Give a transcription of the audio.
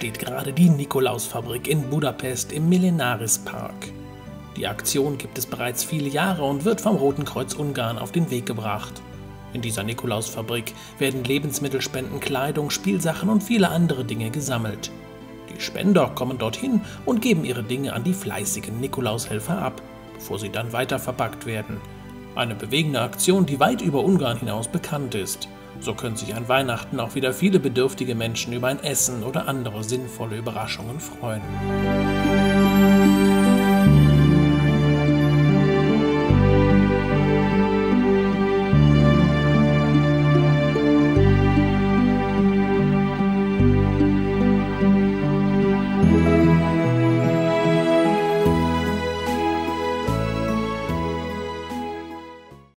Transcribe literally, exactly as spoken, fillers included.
steht gerade die Nikolausfabrik in Budapest im Millenaris Park. Die Aktion gibt es bereits viele Jahre und wird vom Roten Kreuz Ungarn auf den Weg gebracht. In dieser Nikolausfabrik werden Lebensmittelspenden, Kleidung, Spielsachen und viele andere Dinge gesammelt. Die Spender kommen dorthin und geben ihre Dinge an die fleißigen Nikolaushelfer ab, bevor sie dann weiter verpackt werden. Eine bewegende Aktion, die weit über Ungarn hinaus bekannt ist. So können sich an Weihnachten auch wieder viele bedürftige Menschen über ein Essen oder andere sinnvolle Überraschungen freuen.